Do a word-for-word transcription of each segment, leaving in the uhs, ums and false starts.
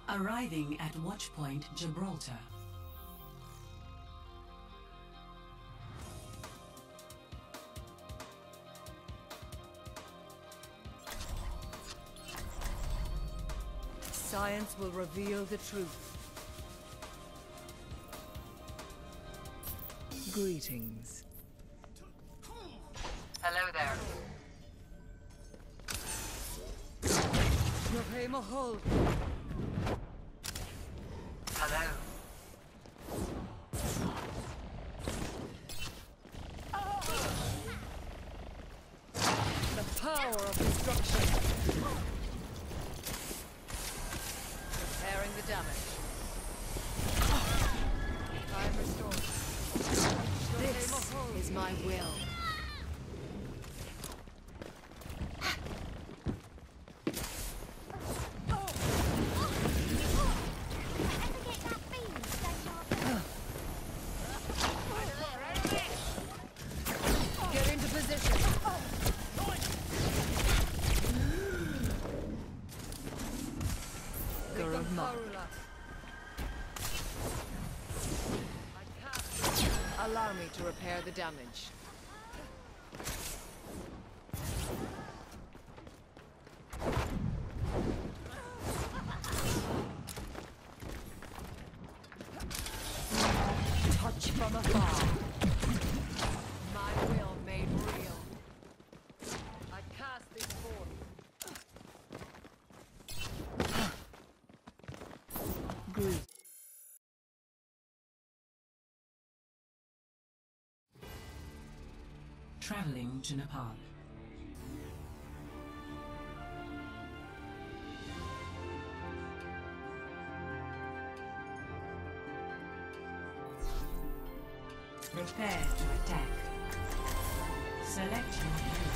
Arriving at Watchpoint Gibraltar. Science will reveal the truth. Greetings. Hello there. Your Mahol. Hello. The power of destruction. Repairing the damage. Time restored. This is my will. Get into position. Garuma. Allow me to repair the damage. Touch from afar. My will made real. I cast this forth. Good. Traveling to Nepal. Prepare to attack. Select your hero.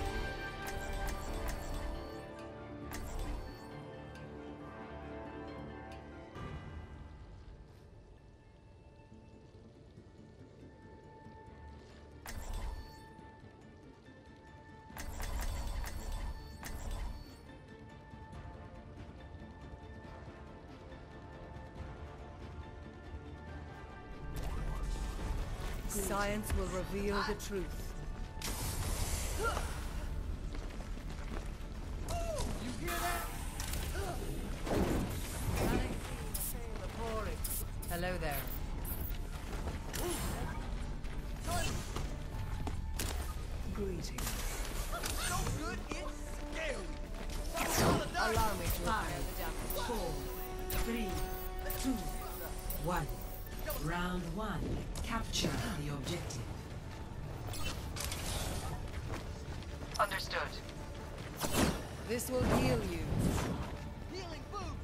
Science will reveal the truth. You hear that? Hello there. Greetings. So good, it's scary. Allow me to repair the damage. Four, three, two, one. Round one. Capture the objective. Understood. This will heal you. Healing food.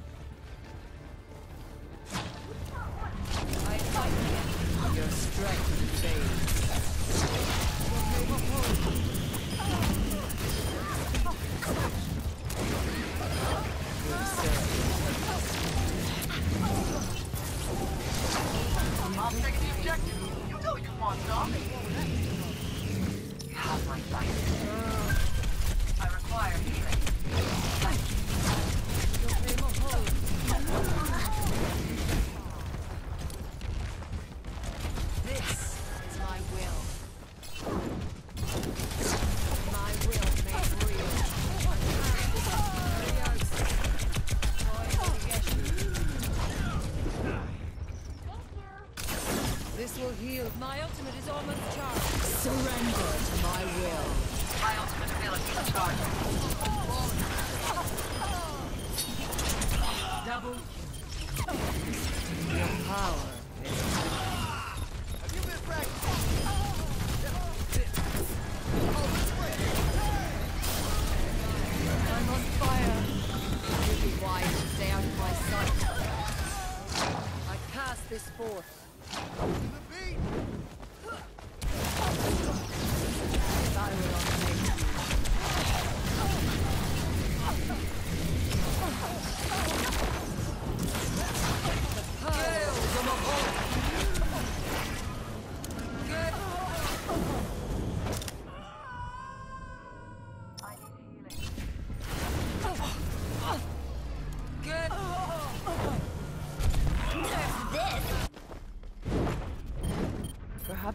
I invite you. Your strength fades. I'll take the objective. You know you want some. You have my sight. I require healing. Thank you. This is my will. My will made real. This will heal. My ultimate is almost charged. Surrender to my will.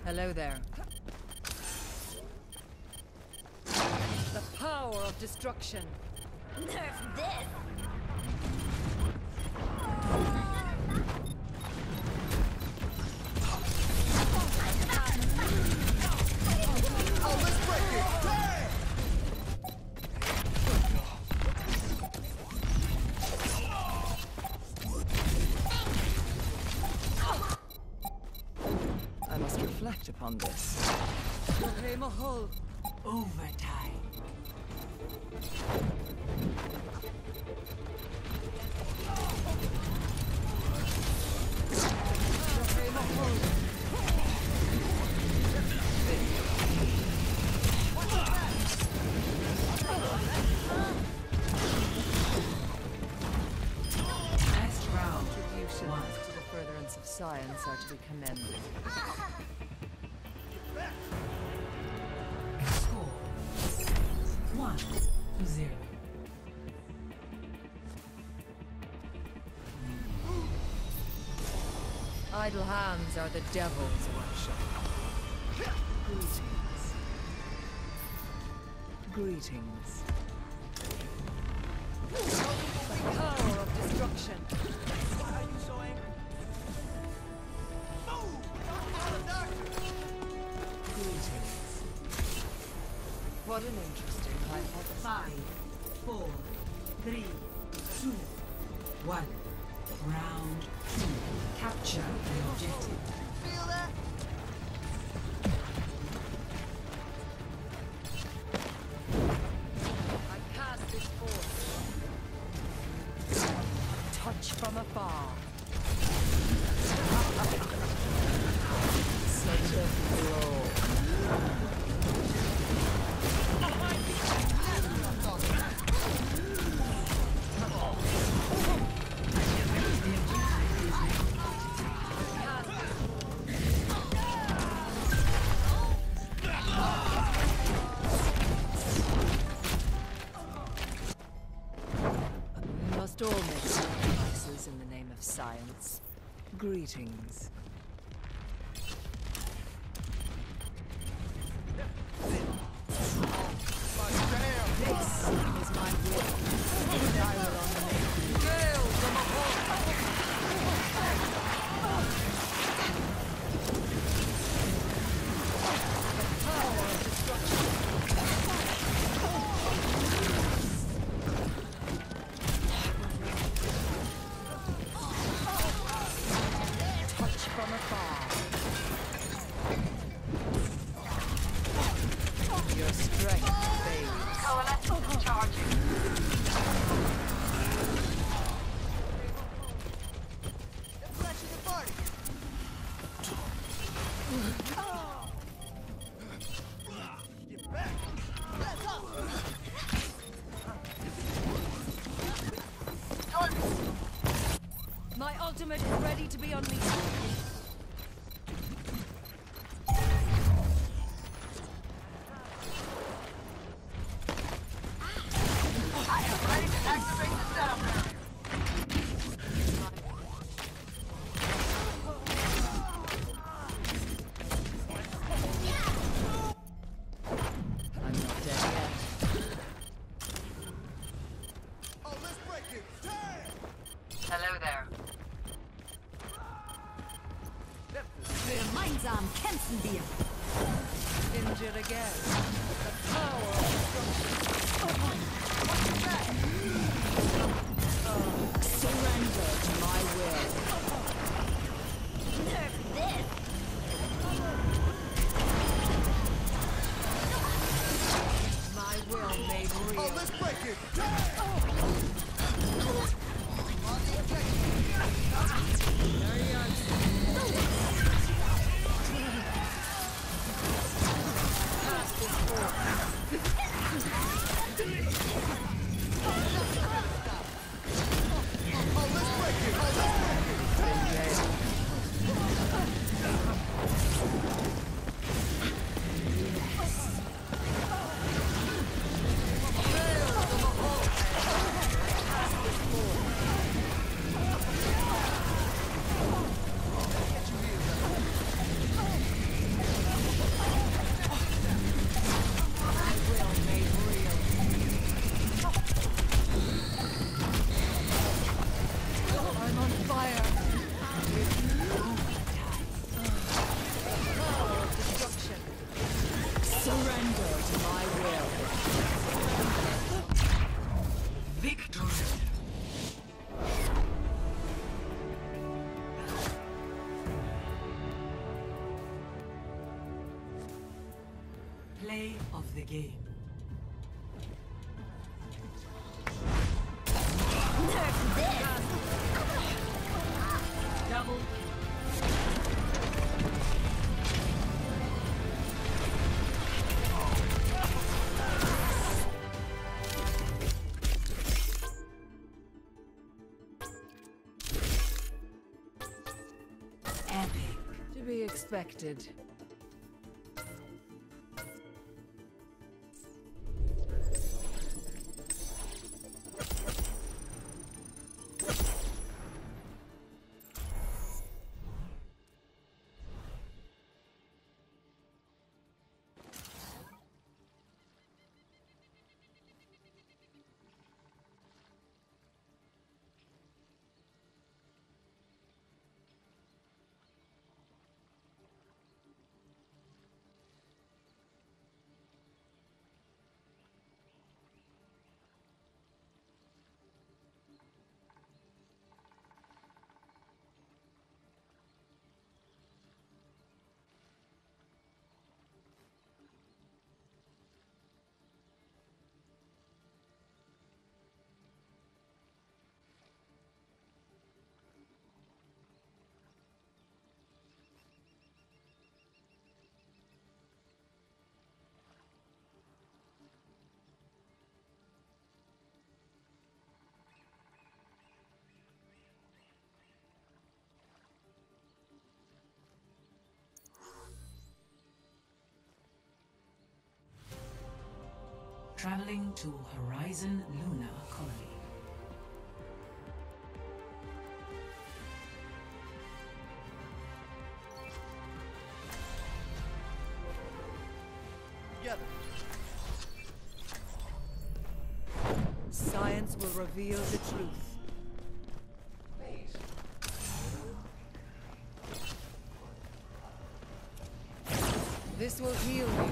Hello there. The power of destruction. Nerf this! Oh, let's break it! Damn! I must reflect upon this. Mahol. Overtime. Last round. Contributions One. to the furtherance of science are to be commended. Score one to zero. Idle hands are the devil's worship. Greetings. Greetings. The power of destruction. Why are you so angry? Move! I'm a doctor! Greetings. What an interesting hypothesis. Five, four, three, two, one. Round two. Capture the objective. Feel that? I cast this forth. Touch from afar. Such a blow. We must all make sacrifices in the name of science. Greetings. This is my will. And I will honor it. Gale from above. The power of destruction. Touch from afar. Your strength fades. Coalescence charging. Let's flash in the party! Get back! Let's up! My ultimate is ready to be unleashed. I am ready to activate the setup area. I'm not dead yet. Oh, let's break it! Damn! Hello there. Gemeinsam kämpfen wir! Injured again. The power of destruction. Surrender to my will! Nerf this! My will made real. Oh, let's break it! Damn! On the objective! Cast this forth. Oh, let's break it! Oh, let's break it! the game. Nerf this! Double epic. To be expected. Traveling to Horizon Luna Colony. Together. Science will reveal the truth. This will heal you.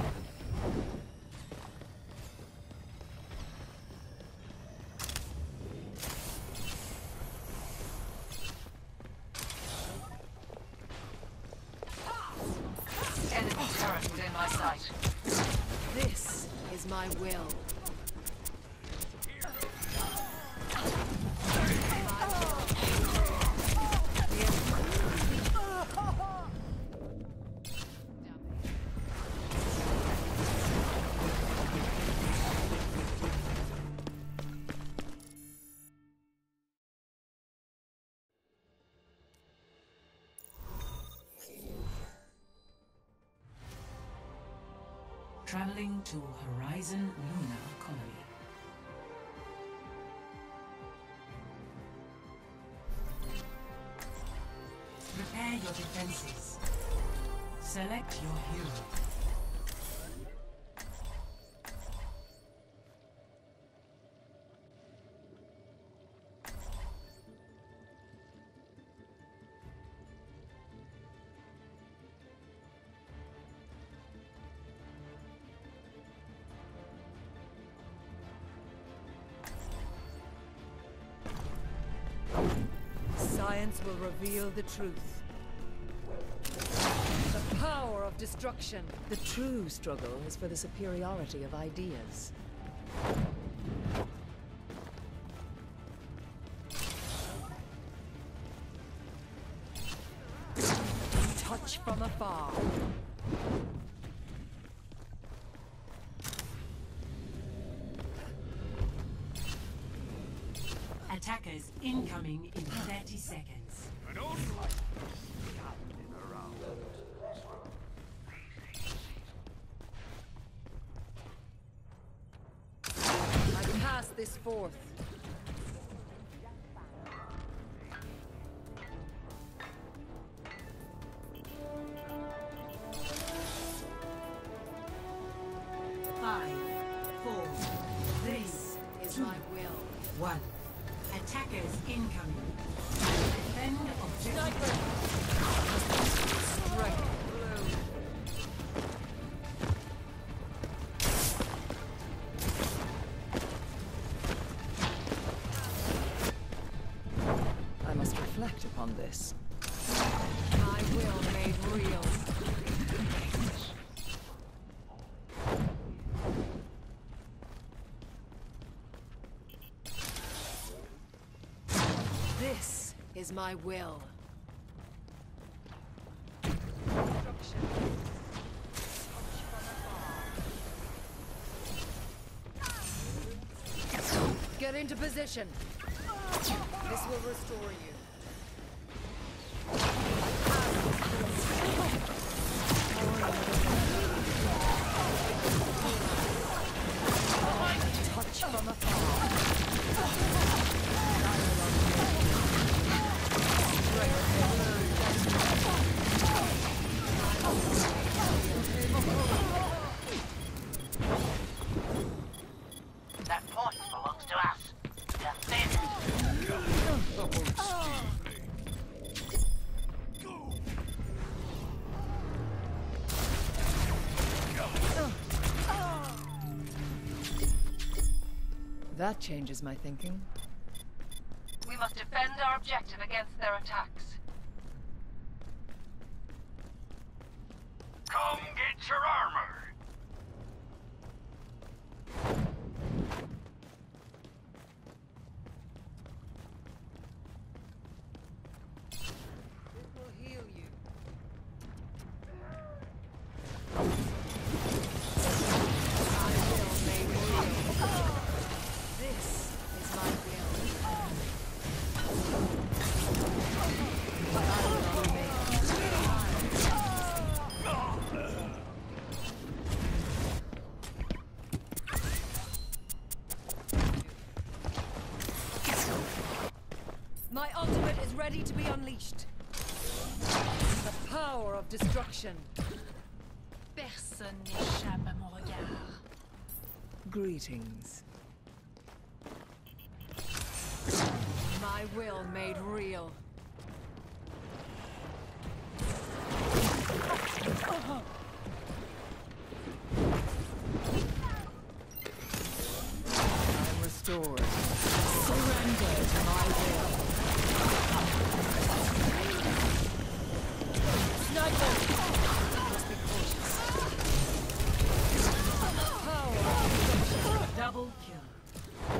Enemy turret within my sight. This is my will. Traveling to Horizon Luna Colony. Prepare your defenses. Select your hero. Science will reveal the truth. The power of destruction. The true struggle is for the superiority of ideas. Touch from afar. Attackers incoming in thirty seconds. I cast this forth. Five, four, three, Is two, my will. one. Attackers incoming. Defend objective. Sniper! Strike blue. I must reflect upon this. My will made real. This is my will. Destruction. Get into position. This will restore you. Touch from afar. That point belongs to us. Defend it. That changes my thinking. We must defend our objective against their attacks. Come get your armor! It will heal you. I will make real. This is my will. I will make My ultimate is ready to be unleashed. The power of destruction. Personne n'échappe à mon regard. Greetings. My will made real. I'm restored. Surrender to my will. Sniper! Must be cautious. Power. Double kill.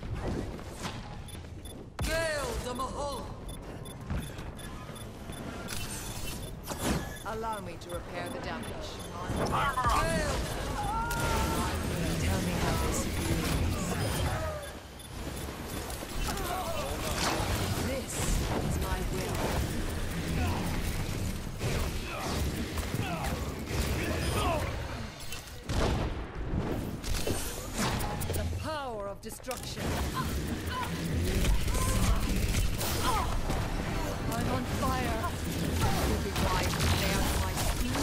Gale the Mahal! Allow me to repair the damage. Armor up! Gale! Tell me how this feels. This is my will. The power of destruction. I'm on fire. You'll be right there to my speed.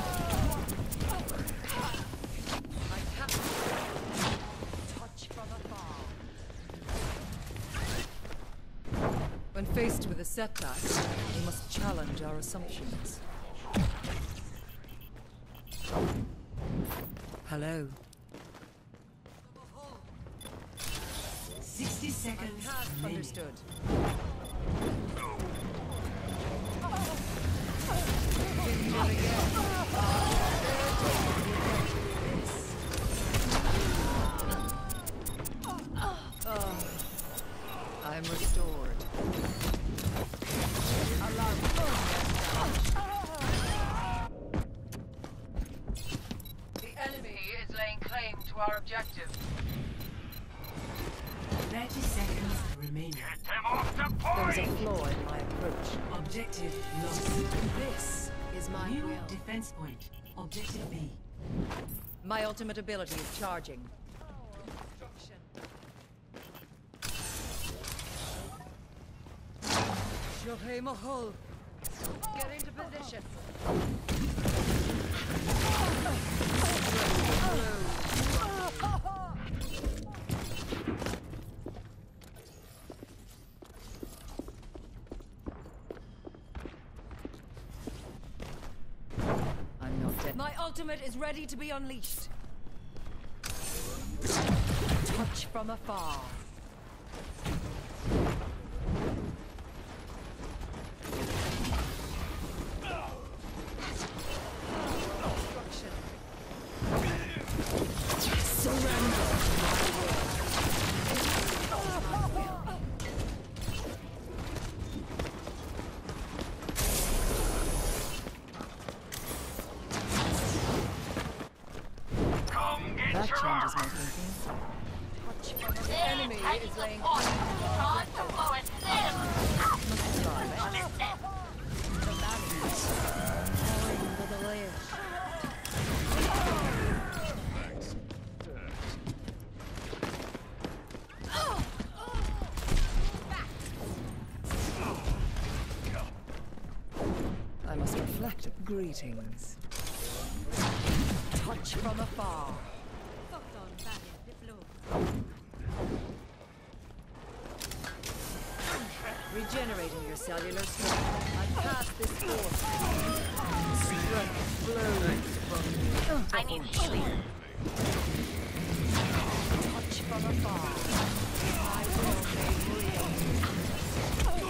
I can't touch from afar. When faced with a setback, we must challenge our assumptions. Hello. Sixty seconds remaining. Understood. I'm restored. The enemy is laying claim to our objective. Thirty seconds remaining. Get them off the There's a point! flaw in my approach. Objective lost. This is my New will. defense point. Objective B. My ultimate ability is charging. Shohei Mahal. Get into position. I'm not dead. My ultimate is ready to be unleashed. Touch from afar. Destruction. Surrender to my will. The enemy is laying Time to blow it. I must reflect. Greetings. Touch from afar. Regenerating your cellular strength. I cast this force. Strength flows from you. I need healing. Touch from afar. I will make real.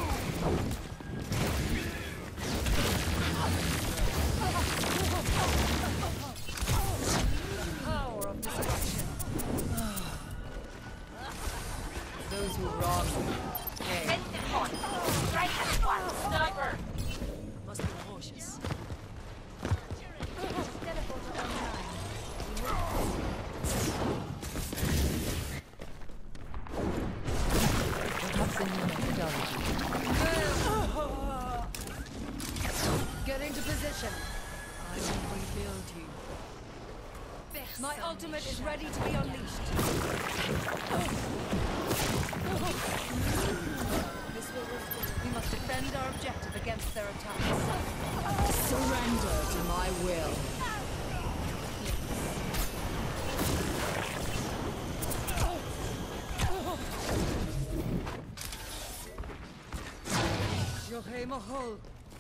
The power of destruction. Those who wrong me. Hey. Defensive point. Strike at one. Sniper. Must be cautious. Perhaps a new methodology. Get into position. I will rebuild you. My ultimate is ready to be unleashed. This will restore. We must defend our objective against their attacks. Surrender to my will. Joachim Hull.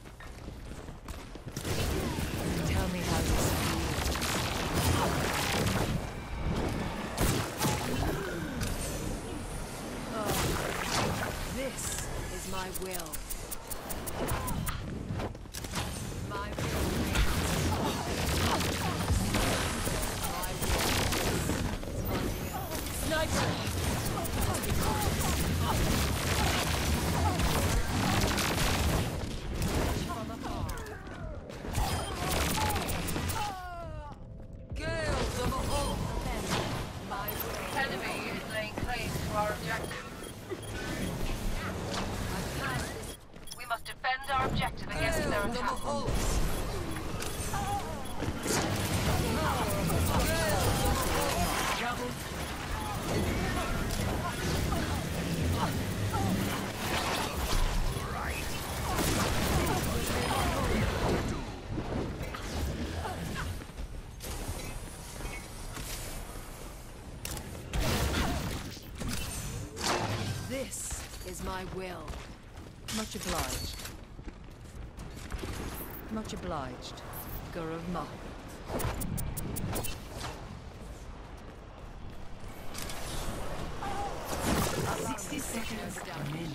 Tell me how this feels. Oh, this is my will. My will. My will. Sniper! Enemy is laying claim to our objective. We must defend our objective against their attacks. This is my will. Much obliged. Much obliged. Gurav Mah. Sixty seconds remaining.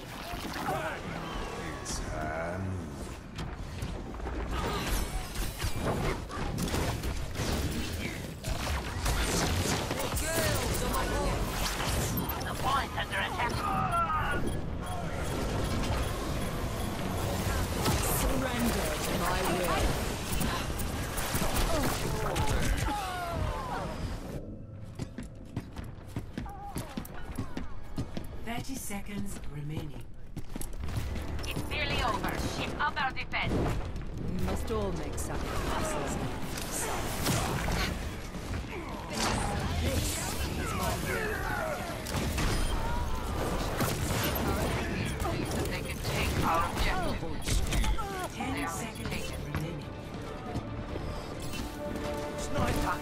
The point under attack. Surrender to my will. Thirty seconds remaining. It's nearly over. Keep up our defense. We must all make sacrifices. This is my will. That they can take our objective. Ten They are seconds taken. remaining. Sniper.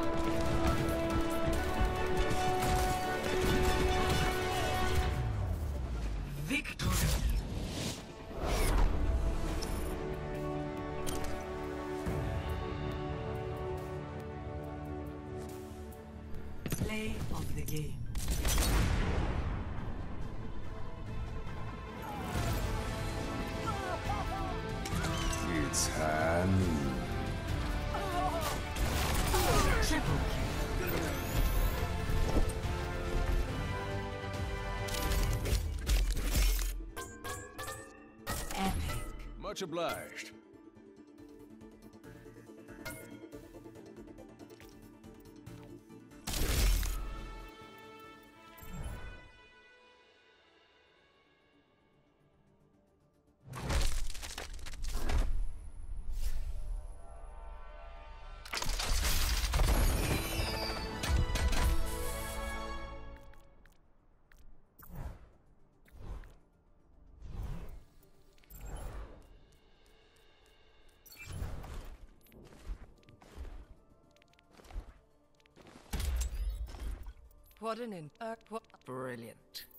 Victory. Play of the game. It's Hanu. Triple kill. Epic. Much obliged. What an in. Uh, what? Brilliant.